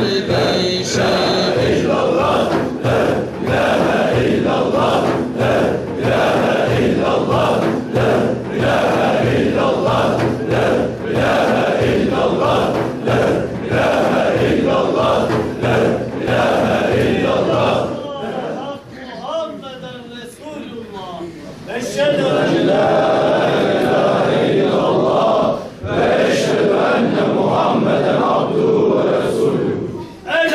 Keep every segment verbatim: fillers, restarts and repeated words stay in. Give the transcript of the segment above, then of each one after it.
kalbi şad. illallah, la ilahe illallah, la ilahe illallah, la ilahe illallah, la ilahe illallah, la ilahe illallah, la ilahe illallah. Muhammeden Resulullah. Eşhedü en La ilahe illallah ve eşhedü enne Muhammeden abduhu ve resulühü.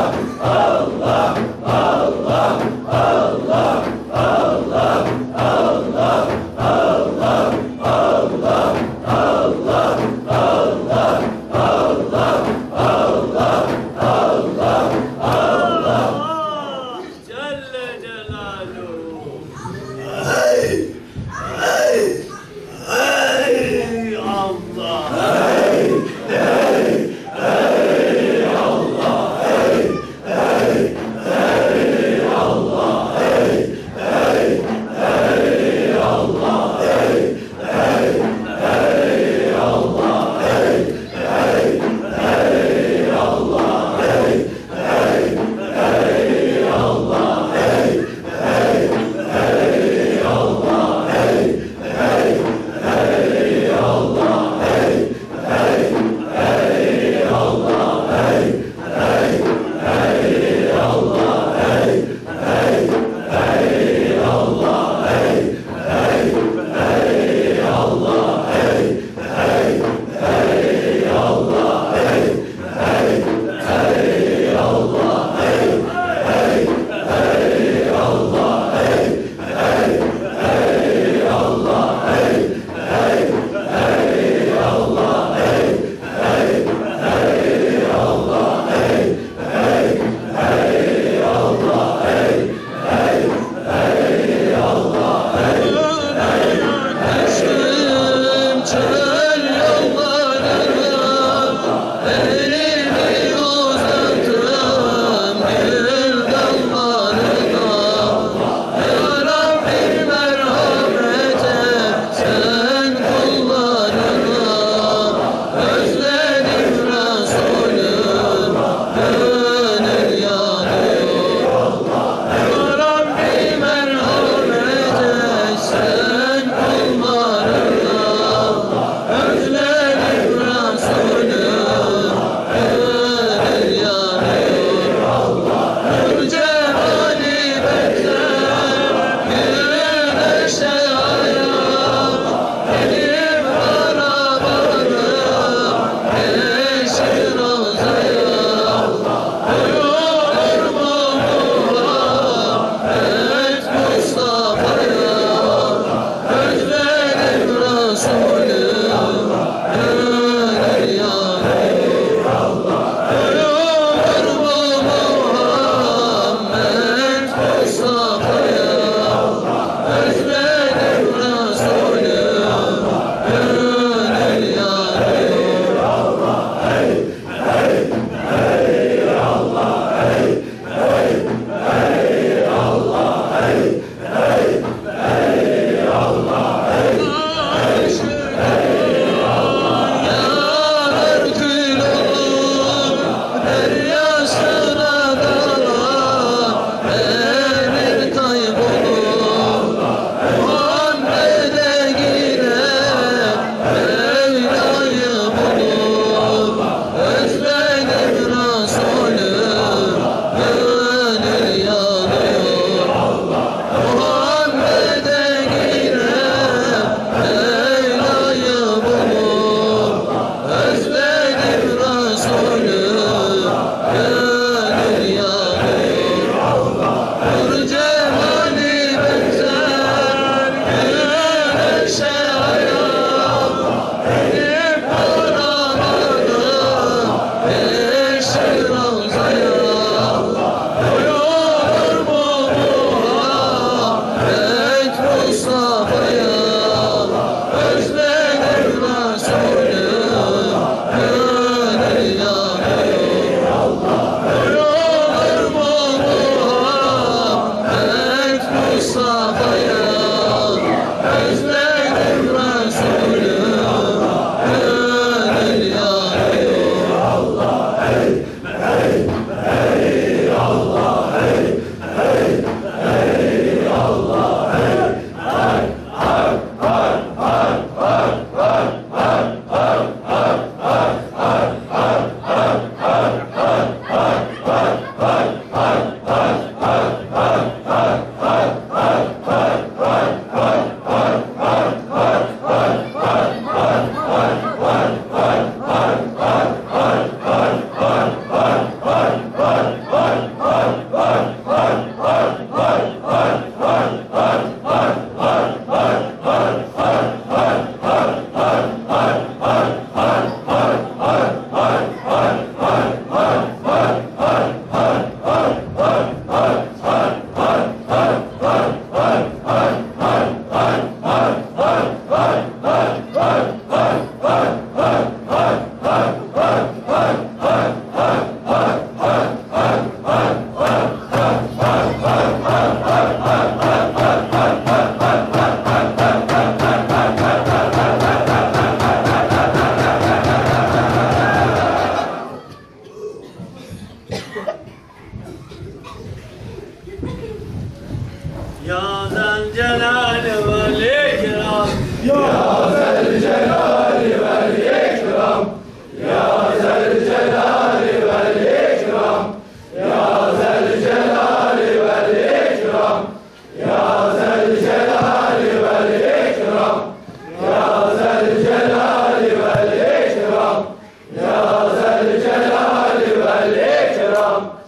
Allah.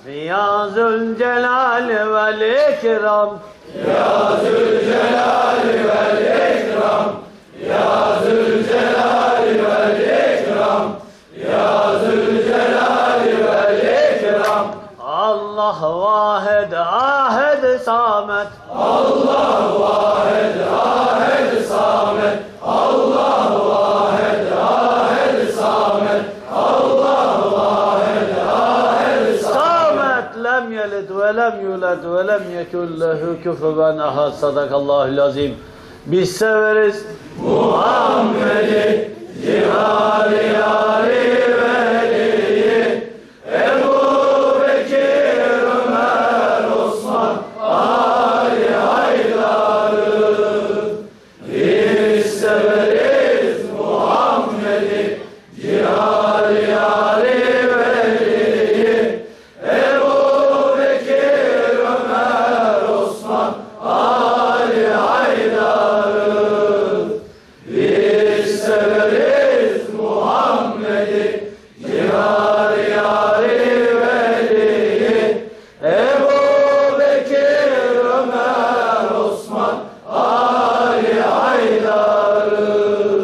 Ya Zülcelal vel İkram, Ya Zülcelal vel İkram, Ya Zülcelal vel İkram, Ya Zülcelal vel İkram. Allah vahed ahed samet, Allah vahed ahed samet, Allah vahed ahed samet, Allah vahed ahed samet lem yelid ve lem yulad ve lem yekun lehu küfüven ahad. Sadakallahul azim. Biz severiz Muhammed'i, cihari yari veliyi, Ebu Bekir, Ömer, Osman, Ali Haydar'ı. Biz severiz Muhammed'i, cihari yari veliyi, Ebu Bekir, Ömer, Osman, Ali Haydar'ı. Biz severiz Muhammed'i, cihari yari veliyi, Ebu Bekir, Ömer, Osman, Ali Haydar'ı.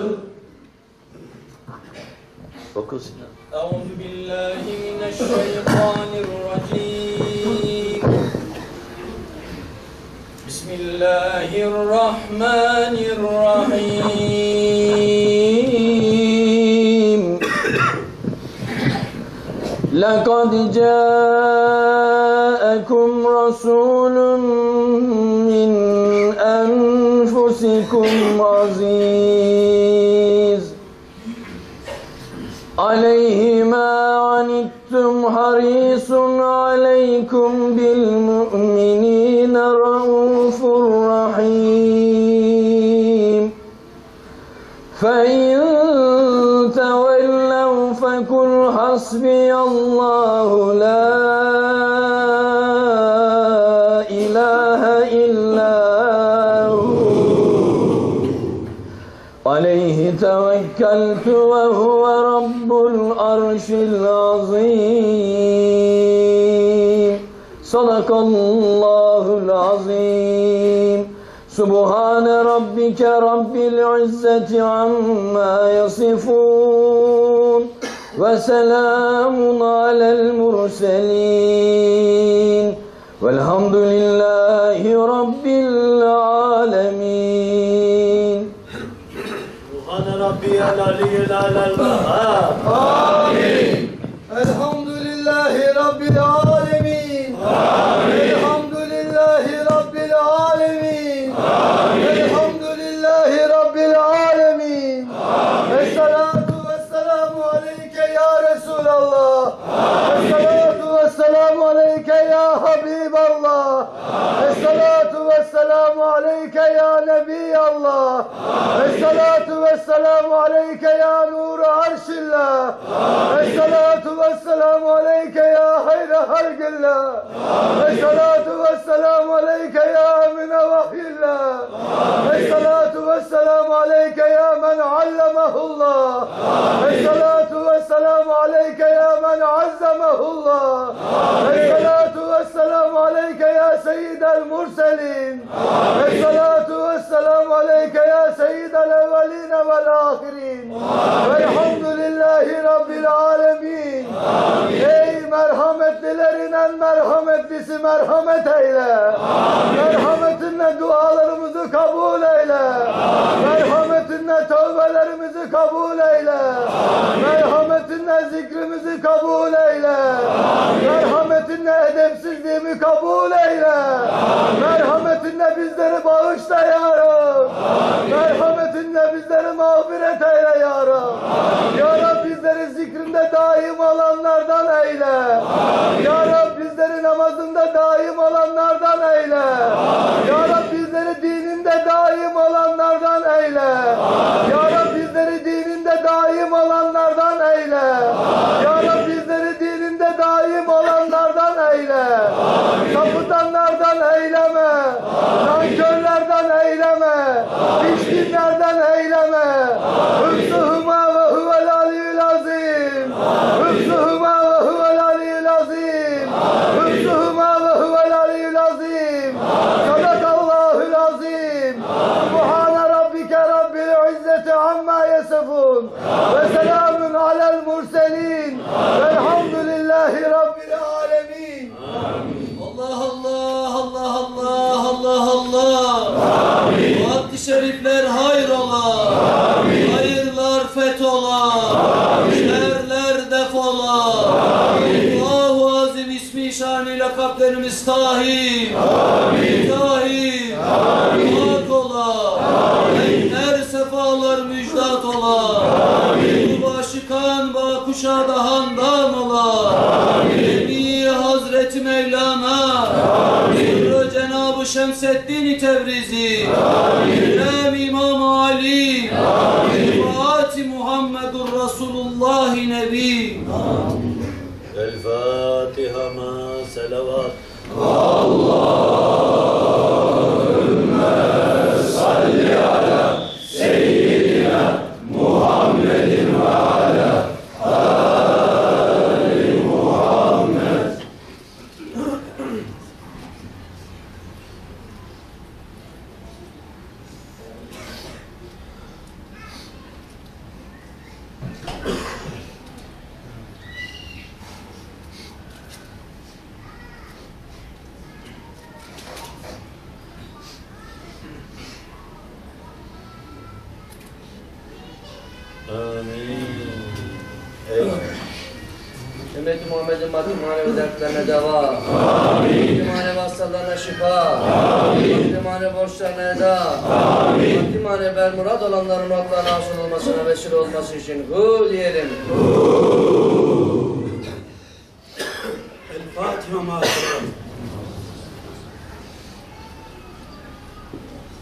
Oku Sinan. أعوذ بالله من الشيطان الرجيم بسم الله الرحمن الرحيم لقد جاءكم رسول من أنفسكم عزيز عليه ما عنتم حريص عليكم بالمؤمنين رؤوف رحيم فإن تولوا فقل حسبي الله لا إله إلا هو عليه توكلت وهو رب العرش العظيم صدق الله العظيم سبحان ربك رب العزة عما يصفون وسلام على المرسلين والحمد لله رب العالمين. Subhane Rabbiyel Aliyyil Alel Vehhab. Amin. Elhamdülillahi Rabbil alemin. Elhamdülillahi Rabbil alemin. Elhamdülillahi Rabbil alemin. Esselatu vesselamu aleyke ya Resulallah. Esselatu vesselamu aleyke ya Habiballah. Esselatu vesselamu aleyke ya Nebiyallah. Esselatu vesselamu aleyke ya Nur arşillah. Esselatu vesselamu aleyke ya hayra halqillah. Esselatu vesselamu aleyke ya emine vahyillah. Esselatu vesselamu aleyke ya men allemahullah. Esselatu vesselamu aleyke ya men azzamahullah. Esselatu vesselamu aleyke ya seyyidel murselin. Esselatu vesselamu aleyke ya seyyidel evveline vel ahirin. Velhamdülillahi Rabbil alemin. Ey merhametlilerin en merhametlisi merhamet eyle. Merhametinle dualarımızı kabul eyle. Merhametinle tövbelerimizi kabul eyle. Merhametinle zikrimizi kabul eyle. Merhametinle edepsizliğimi kabul eyle. Merhametinle bizleri bağışla ya Rab. Merhametinle bizleri mağfiret eyle ya Rab. Ya Rab bizleri zikrinde daim olanlardan eyle. Ya Rab bizleri namazında daim olanlardan eyle. Ya Rab bizleri dininde daim olanlardan eyle. Ya Rab bizleri dininde daim olanlardan eyle. Ya Rab bizleri dininde daim olanlardan eyle. Sapıtanlardan eyleme. Nankörlerden eyleme. Pişkinlerden eyleme. Hıfzıhıma ve huvel aliyyül azim. Hıfzıhıma ve huvel aliyyül azim. يحرسهما وهو العلي العظيم صدق الله العظيم سبحان ربك رب العزة عما يصفون وسلام على المرسلين والحمد لله رب العالمين Allah Allah Allah Allah Allah Allah. Bu haddi şerifler hayrola. Hayırlar fethola. Şerler defola. Allahu Azim ismi şanı lakaplarımız tahir. Tahir. Hak ola. Her sefalar müjdat ola. Bu başı kan ba kuşada handan ola. Ebi Hazreti Mevlana. Sırrı Cenab-ı Şemseddin Tebrizi. İmam İmam Ali. Fatih Muhammedur Resulullah Nebi. El Fatiha ma selavat. Amin. Ey Ümmeti Muhammed'in maddi manevi dertlerine deva. Maddi manevi hastalarına şifa. Maddi manevi borçlarına eda. Maddi manevi bermurad olanların muratlarına hasıl olmasına vesile olması için hu diyelim. El Fatiha ma selavat.